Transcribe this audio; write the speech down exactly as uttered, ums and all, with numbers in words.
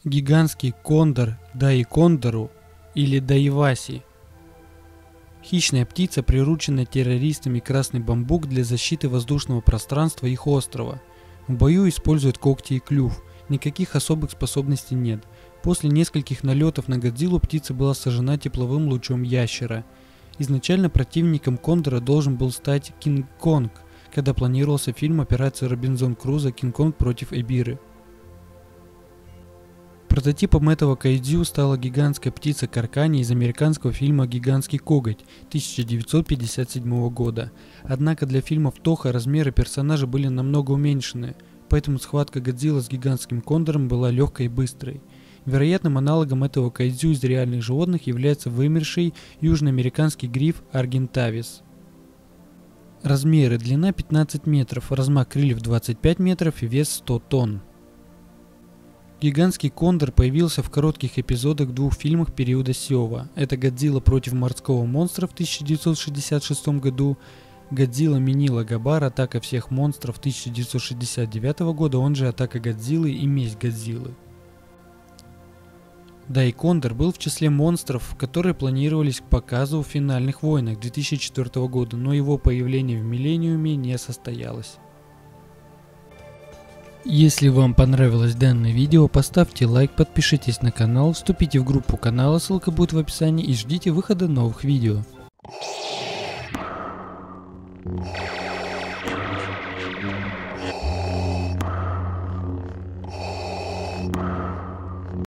Гигантский кондор Даикондору или Даиваси. Хищная птица, прирученная террористами красный бамбук для защиты воздушного пространства их острова. В бою использует когти и клюв, никаких особых способностей нет. После нескольких налетов на Годзиллу птица была сожжена тепловым лучом ящера. Изначально противником кондора должен был стать Кинг-Конг, когда планировался фильм «Операция Робинзон Крузо. Кинг-Конг против Эбиры». Прототипом этого кайдзю стала гигантская птица Каркани из американского фильма «Гигантский коготь» тысяча девятьсот пятьдесят седьмого года. Однако для фильмов Тоха размеры персонажа были намного уменьшены, поэтому схватка Годзиллы с гигантским кондором была легкой и быстрой. Вероятным аналогом этого кайдзю из реальных животных является вымерший южноамериканский гриф Аргентавис. Размеры: длина пятнадцать метров, размах крыльев двадцать пять метров и вес сто тонн. Гигантский кондор появился в коротких эпизодах в двух фильмах периода Сёва. Это «Годзилла против морского монстра» в тысяча девятьсот шестьдесят шестом году, «Годзилла Минила Габар. Атака всех монстров» тысяча девятьсот шестьдесят девятого года, он же «Атака Годзиллы» и «Месть Годзиллы». Даикондор был в числе монстров, которые планировались к показу в «Финальных войнах» две тысячи четвёртого года, но его появление в Миллениуме не состоялось. Если вам понравилось данное видео, поставьте лайк, подпишитесь на канал, вступите в группу канала, ссылка будет в описании, и ждите выхода новых видео.